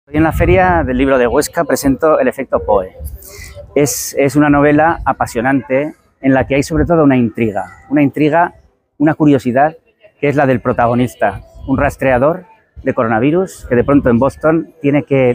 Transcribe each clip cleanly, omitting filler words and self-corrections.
Hoy en la Feria del Libro de Huesca presento El efecto Poe. Es una novela apasionante en la que hay sobre todo una intriga, una curiosidad, que es la del protagonista, un rastreador de coronavirus que de pronto en Boston tiene que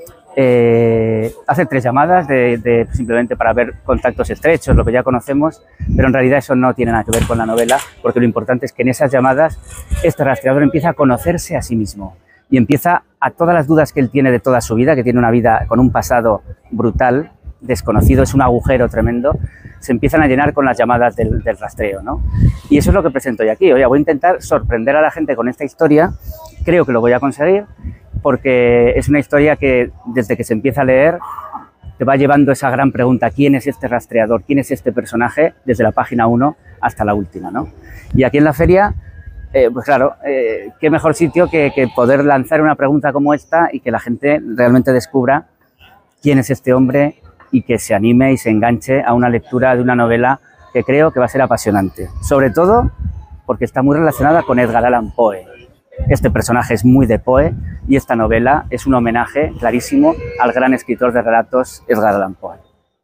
hacer 3 llamadas simplemente para ver contactos estrechos, lo que ya conocemos, pero en realidad eso no tiene nada que ver con la novela, porque lo importante es que en esas llamadas este rastreador empieza a conocerse a sí mismo y empieza a todas las dudas que él tiene de toda su vida, que tiene una vida con un pasado brutal, desconocido, es un agujero tremendo, se empiezan a llenar con las llamadas del rastreo, ¿no? Y eso es lo que presento hoy aquí. Oye, voy a intentar sorprender a la gente con esta historia, creo que lo voy a conseguir, porque es una historia que desde que se empieza a leer te va llevando esa gran pregunta: ¿quién es este rastreador? ¿Quién es este personaje? Desde la página 1 hasta la última, ¿no? Y aquí en la feria, pues claro, qué mejor sitio que poder lanzar una pregunta como esta y que la gente realmente descubra quién es este hombre y que se anime y se enganche a una lectura de una novela que creo que va a ser apasionante. Sobre todo porque está muy relacionada con Edgar Allan Poe. Este personaje es muy de Poe y esta novela es un homenaje clarísimo al gran escritor de relatos Edgar Allan Poe.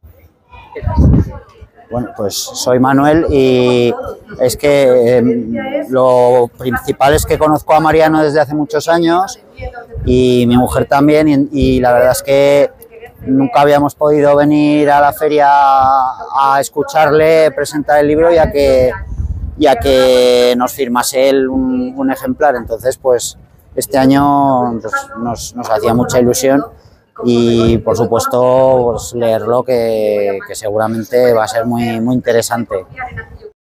Bueno, pues soy Manuel y es que lo principal es que conozco a Mariano desde hace muchos años y mi mujer también, y la verdad es que nunca habíamos podido venir a la feria a escucharle presentar el libro, ya que nos firmase él un ejemplar. Entonces, pues este año pues, nos hacía mucha ilusión y, por supuesto, pues, leerlo, que seguramente va a ser muy interesante.